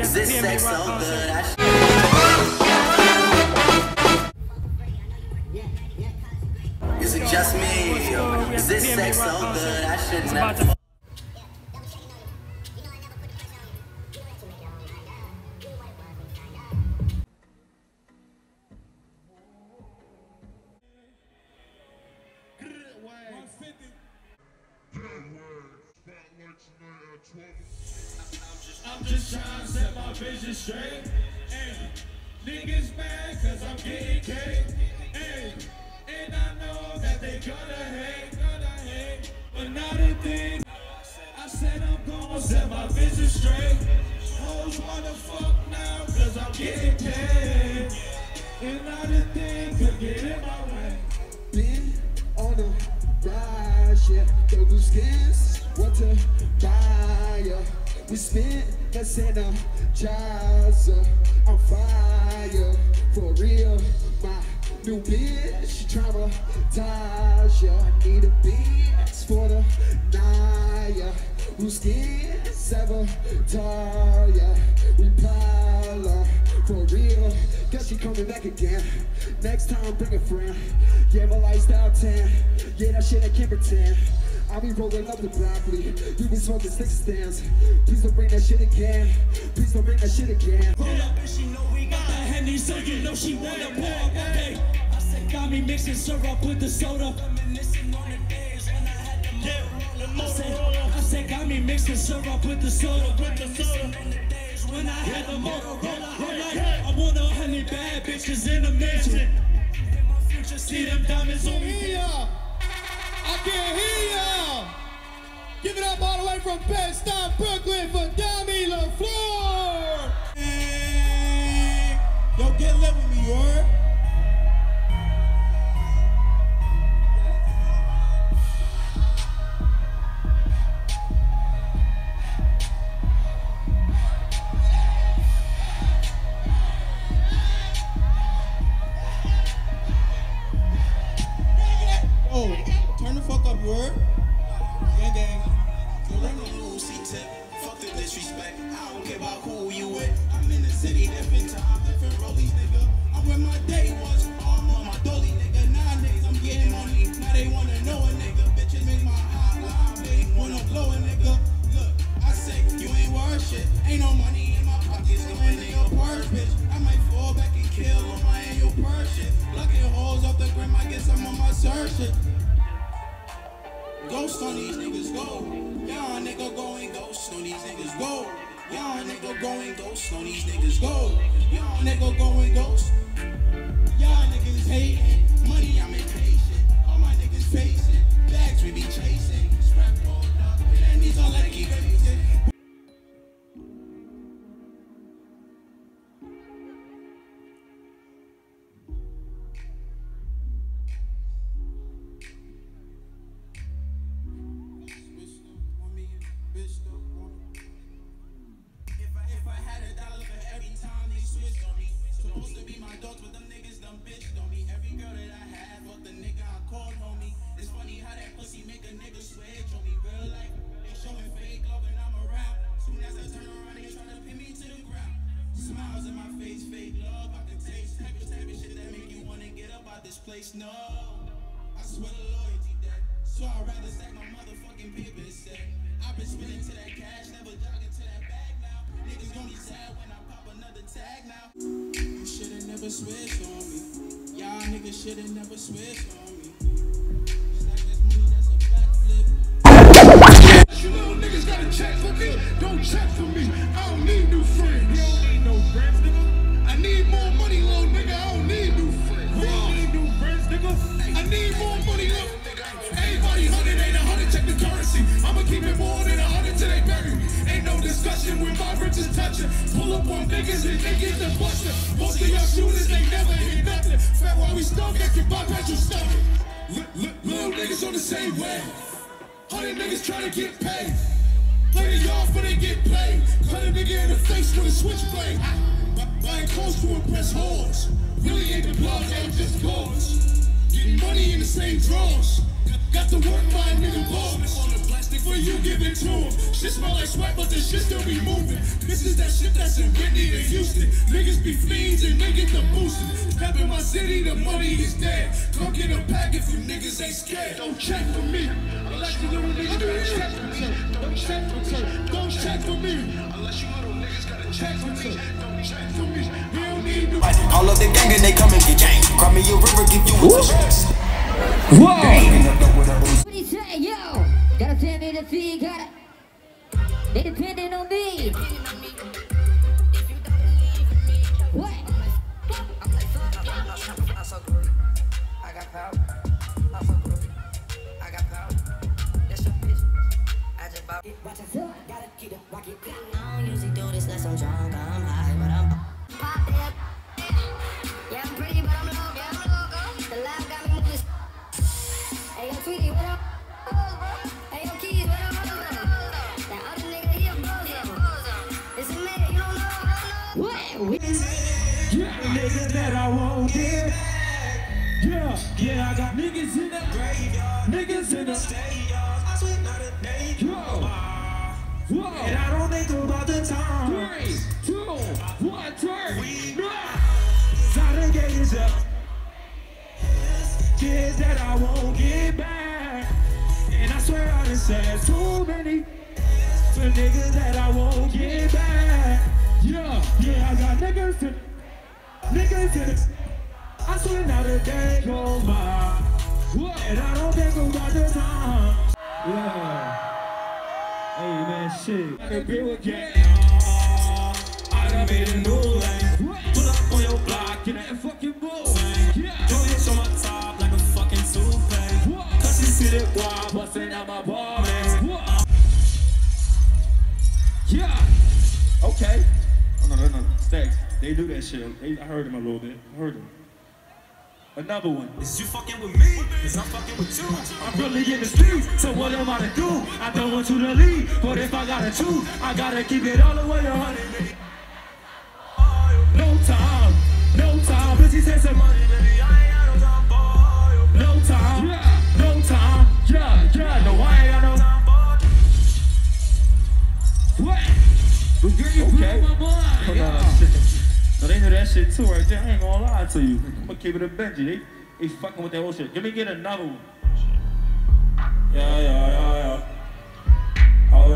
Is this sex so good? Is it just me? Is this sex so good? I should never. I'm just trying to set my vision straight. Ay, niggas mad cause I'm getting cake. Ay, and I know that they gonna hate, but not a thing. I said I'm gonna set my vision straight. Hoes wanna fuck now cause I'm getting paid. And not a thing could get in my way. Been on the rise, yeah. Those skins, what to buy, yeah. We spent the energizer on fire, for real. My new bitch, traumatized, yeah. I need a bitch for the night, yeah. Who's skin, saboteur, yeah. We pile on, for real. Guess she coming back again. Next time, bring a friend. Yeah, my lifestyle 10. Yeah, that shit I can't pretend. I'll be rolling up the broccoli. You be smoking six stands. Please don't bring that shit again. Please don't bring that shit again. Hold up, and she know we got that Henny, so you know she wanna pour. Hey, I said, got me mixing syrup with the soda. Reminiscing on the days when I had the Motorola. I said, got me mixing syrup with the soda. Reminiscing on the days when I had the Motorola. I want 100 bad bitches in a mansion. In my future, see them diamonds on me. I can't hear y'all. Give it up all the way from Bed-Stuy, Brooklyn for Dami LaFleur. Hey, yo, get lit with me, you heard? Oh, turn the fuck up, you heard? Gang, gang. Fuck the disrespect. I don't care about who you with. I'm in the city, different time, different rollies, nigga. I'm where my day was. I'm on my dolly, nigga. Nah, niggas, I'm getting money. Now they wanna know a nigga. Bitches make my eye. They wanna blow a nigga. Look, I say, you ain't worth shit. Ain't no money in my pockets. Going in your purse, bitch. I might fall back and kill on my annual purse shit. Blocking holes off the grim. I guess I'm on my search shit. Ghost on these niggas, go. Y'all nigga going ghost on these niggas, go. Y'all nigga going ghost on these niggas, go. Y'all nigga going ghost. Y'all niggas hating. Money, I'm impatient. All my niggas facing. Bags we be chasing. Scrap rolled up. And these all let it keep facing. If I had $1 for every time they switched on me, supposed to be my dogs, but them niggas done bitched on me. Every girl that I had, fuck the nigga I called homie. It's funny how that pussy make a nigga switch on me. Real life, they showing fake love and I'm around. Soon as I turn around, they try to pin me to the ground. Smiles in my face, fake love, I can taste. Type of shit that make you wanna get up out this place. No, I swear the loyalty dead. So I'd rather stack my motherfucking paper instead. I've been spinning to that cash, never jogging to that bag now. Niggas gon' be sad when I pop another tag now. You should've never switched on me. Y'all niggas should've never switched on me. Stack this money, that's a backflip. You little niggas gotta check for me. Don't check for me. I don't need new friends. You don't need no friends, nigga. I need more money, little nigga. I don't need new friends. You don't need new friends, nigga. I need more money, little nigga. Everybody 100 ain't 100, check the currency. I'ma keep it more than 100 till they bury me. Ain't no discussion when my riches touching. Pull up on niggas and they get the buster. Most of your shooters, they never hit nothing. Fat while we stuck, they can bypass your stomach. Little niggas on the same way. 100 niggas trying to get paid. Play the yard for they get played. Cut a nigga in the face with a switchblade. Buying clothes to impress whores. Really ain't the blood, they just goals. Getting money in the same drawers. Got to work by a nigga balls. On the plastic for you, give it to him. Shit smell like sweat, but the shit still be moving. This is that shit that's in Whitney and Houston. Niggas be fiends and they get the boosting. Step in my city, the money is dead. Come get a pack if you niggas ain't scared. Don't check for me. Unless you little niggas gotta check for me. Don't check for me. Don't check for me. Unless you little niggas gotta check for me. Don't check for me. We don't need no. All of the gang and they come and get gang. Cry me a river, give you a chance. Whoa! What do you say, yo? Gotta pay me the fee, gotta. They depending on me. What? I'm so good. I got power. I'm so good. I got power. That's your bitch. I just bought it. Watch your son, gotta keep it, rock it. I don't usually do this unless I'm drunk. I'm high, but I'm Pop it. Yeah, I'm pretty, but I'm low. Yeah, I'm low. The life got me moving. Hey, yo, Tweety, what up? Hey, yo, Keys, what up? That other nigga, he a bozo. It's a nigga, you don't know. What? Yeah, niggas that I won't get. Yeah, I got niggas in the graveyard, niggas in the stadium. I swear not a day. Whoa. And I don't think about the time. 3, 2, 1, turn. Now the gate is up. Kids that I won't get back. And I swear I done said too many for niggas that I won't get back. Yeah, I got niggas in it. I swear not a day goes by. And I don't think about the time. Yeah. Hey man, shit. I agree with you. I done made a new lane. Pull up on your block, get that fucking bull. Throw your show my top like a fucking toupee. Cause you see the guap busting out my ball, man. Yeah. Okay. Oh, no. Stacks. They do that shit. I heard them a little bit. I heard them. Another one. Is you fucking with me? Is I'm fucking with you? I'm really in the streets, so what am I to do? I don't want you to leave, but if I gotta choose, I gotta keep it all the way 100. No time, bitch, he said some money, baby, I ain't got no time for you. No time, yeah, no, I ain't got no time for you. What? Okay. Hold on, shit. No, they knew that shit too right there. I ain't gonna lie to you. I'm gonna keep it a Benji. They fucking with that whole shit. Let me get another one. Yeah. Oh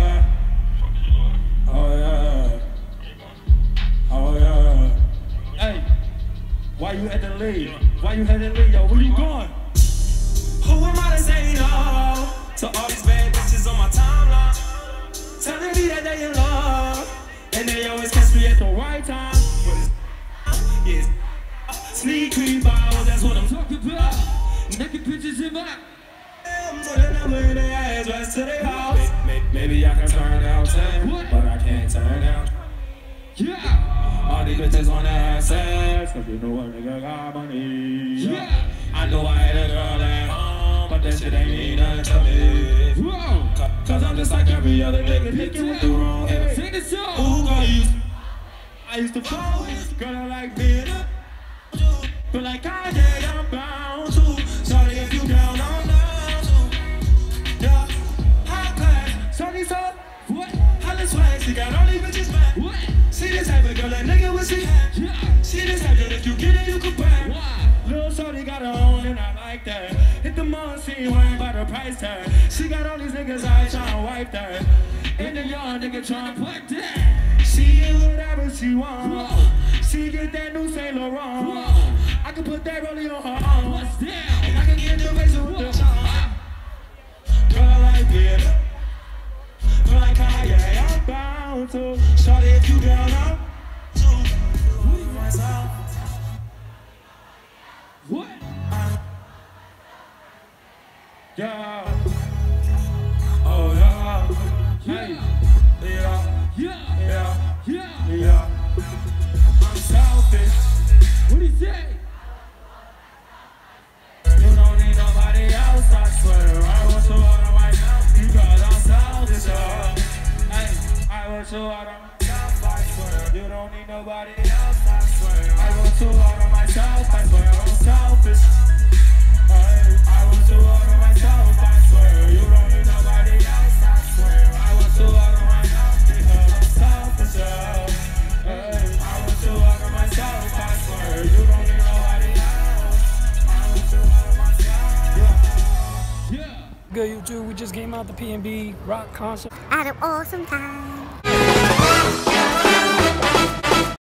yeah. Hey, why you had to leave? Yo? Where you going? Who am I to say no to all these bad bitches on my timeline? Telling me that they in love, and they always catch me at the right time. Yeah. Sneak creep out, that's what I'm talking about. Naked pictures in my put a number in their address to their house. Maybe I can turn down 10, but I can't turn down. Yeah. All these bitches wanna have sex, cause you know a nigga got money. Yeah. I know I had a girl at home, but that shit ain't mean nothing to me. Whoa. Cause I'm just like every other nigga, picking with the wrong head. Sing the song. Ooh, girl, I used to fall, girl, I like being up. But like Kanye, I'm bound to. Sorry if you down, I'm down to. Yeah, high class, sorry, so what? Holla swag, she got all these bitches back. What? See this type of girl, that nigga will see. Yeah, see this type of if you get it, you can buy. Why? Lil' shorty got her own and I like that. Hit the mall, she ain't worried about the price tag. She got all these niggas out tryna wipe that. And the young nigga tryna pluck that. She get whatever she want. She get that new Saint Laurent. I can put that rollie on her arm. What's down? And I can get the razor with the song. Girl, I like it. Girl, like Kanye, I'm bound to. Shorty, if you down, I'm to. Myself. What? Yeah. Oh, yeah. Hey. Yeah. I'm selfish. What do you say? You don't need nobody else, I swear. I want you out of myself because I'm selfish. Hey, I want you out of myself, I swear. You don't need nobody else, I swear. I want you out of myself, I swear. I'm selfish. Hey, I want you out of myself, I swear. You don't need nobody else. Good YouTube, we just came out the PNB Rock concert. I had an awesome time.